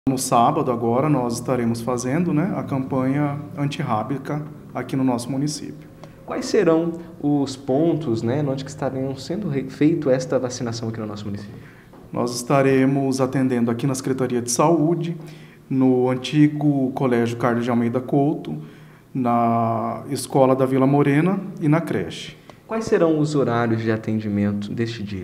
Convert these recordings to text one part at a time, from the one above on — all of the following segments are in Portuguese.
No sábado agora nós estaremos fazendo, né, a campanha antirrábica aqui no nosso município. Quais serão os pontos, né, onde que estarão sendo feito esta vacinação aqui no nosso município? Nós estaremos atendendo aqui na Secretaria de Saúde, no antigo Colégio Carlos de Almeida Couto, na Escola da Vila Morena e na creche. Quais serão os horários de atendimento deste dia?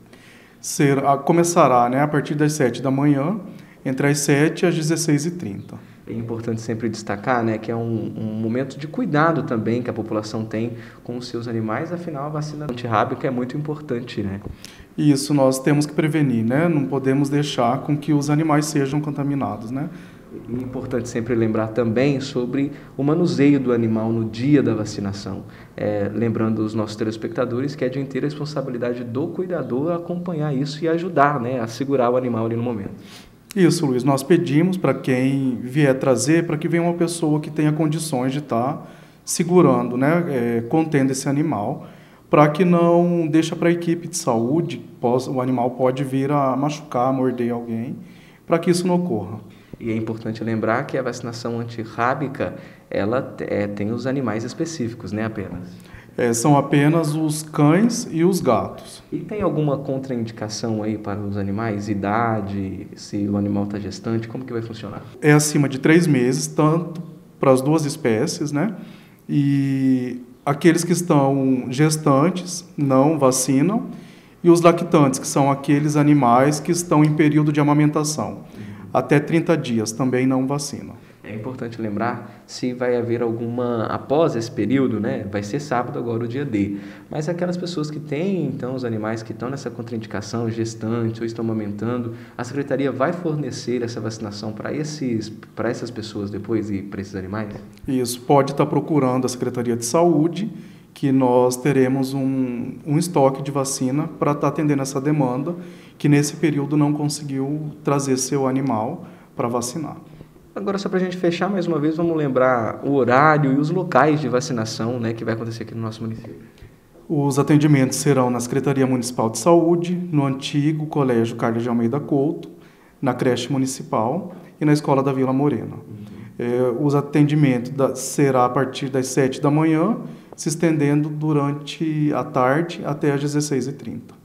Começará, né, a partir das 7 da manhã, entre as 7 às 16h30. É importante sempre destacar, né, que é um momento de cuidado também que a população tem com os seus animais, afinal a vacina antirrábica é muito importante, né? Isso nós temos que prevenir, né? Não podemos deixar com que os animais sejam contaminados, né? E é importante sempre lembrar também sobre o manuseio do animal no dia da vacinação. Lembrando os nossos telespectadores que é de inteira responsabilidade do cuidador acompanhar isso e ajudar, né, a segurar o animal ali no momento. Isso, Luiz, nós pedimos para quem vier trazer, para que venha uma pessoa que tenha condições de estar segurando, né, contendo esse animal, para que não deixe para a equipe de saúde, o animal pode vir a machucar, morder alguém, para que isso não ocorra. E é importante lembrar que a vacinação antirrábica, ela tem os animais específicos, né, apenas? São apenas os cães e os gatos. E tem alguma contraindicação aí para os animais? Idade, se o animal está gestante, como que vai funcionar? É acima de 3 meses, tanto para as duas espécies, né? E aqueles que estão gestantes não vacinam, e os lactantes, que são aqueles animais que estão em período de amamentação, até 30 dias, também não vacinam. É importante lembrar se vai haver alguma, após esse período, né, vai ser sábado agora o dia D, mas aquelas pessoas que têm, então, os animais que estão nessa contraindicação, gestantes ou estão amamentando, a Secretaria vai fornecer essa vacinação para essas pessoas depois e para esses animais? Isso, pode estar procurando a Secretaria de Saúde, que nós teremos um estoque de vacina para estar atendendo essa demanda, que nesse período não conseguiu trazer seu animal para vacinar. Agora, só para a gente fechar mais uma vez, vamos lembrar o horário e os locais de vacinação, né, que vai acontecer aqui no nosso município. Os atendimentos serão na Secretaria Municipal de Saúde, no antigo Colégio Carlos de Almeida Couto, na creche municipal e na Escola da Vila Morena. Os atendimentos será a partir das 7 da manhã, se estendendo durante a tarde até às 16h30.